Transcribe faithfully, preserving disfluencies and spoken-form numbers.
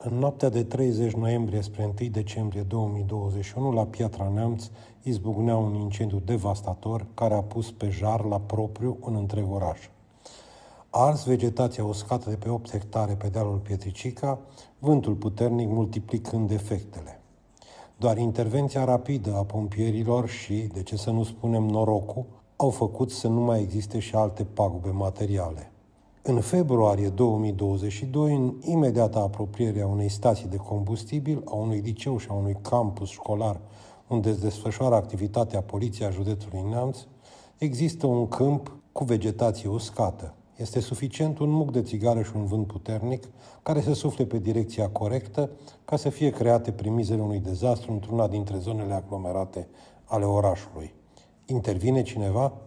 În noaptea de treizeci noiembrie spre întâi decembrie două mii douăzeci și unu, la Piatra Neamț, izbucnea un incendiu devastator care a pus pe jar la propriu un întreg oraș. A ars vegetația uscată de pe opt hectare pe dealul Pietricica, vântul puternic multiplicând efectele. Doar intervenția rapidă a pompierilor și, de ce să nu spunem norocul, au făcut să nu mai existe și alte pagube materiale. În februarie două mii douăzeci și doi, în imediata apropiere a unei stații de combustibil, a unui liceu și a unui campus școlar unde se desfășoară activitatea Poliției a județului Neamț, există un câmp cu vegetație uscată. Este suficient un muc de țigară și un vânt puternic care să sufle pe direcția corectă ca să fie create primizele unui dezastru într-una dintre zonele aglomerate ale orașului. Intervine cineva?